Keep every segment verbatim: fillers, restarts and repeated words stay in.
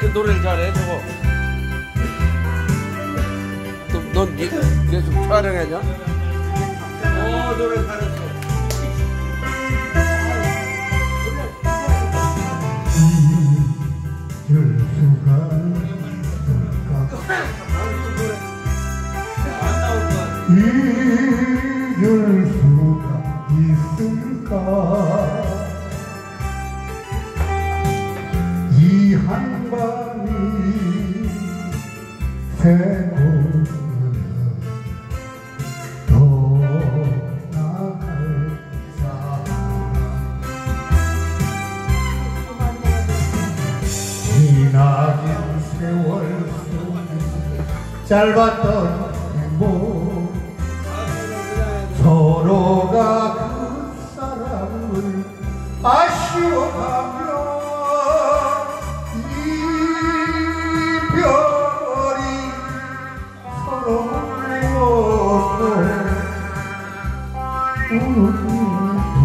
이렇게 노래를 잘해 저거? 넌 계속 촬영하냐? 어 노래 잘했어. 잊을 수가 있을까? 잊을 수가 있을까? 이 한밤이 새고 지나긴 세월 속 짧았던 행복 서로가 그 사람을 아쉬워하며 이별이 서러워서 우는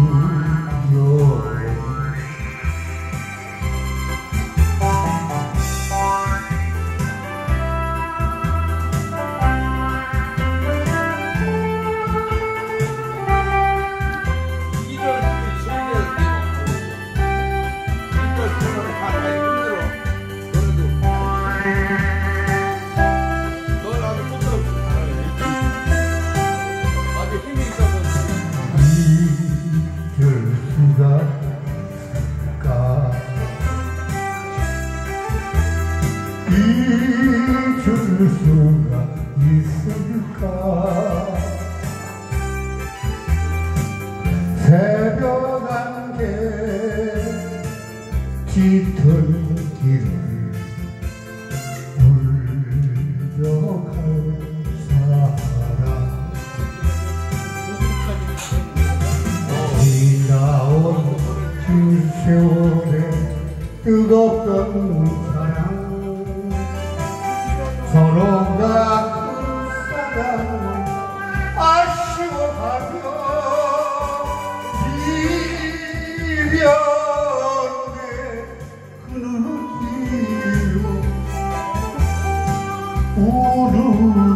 잊을 수가 있을까? 새벽 안개 짙은 길을 울려갈 사람 지나온 긴 세월에 뜨겁던 사랑 서로가 그 사랑을 아쉬워하며 이별의 그늘로 우는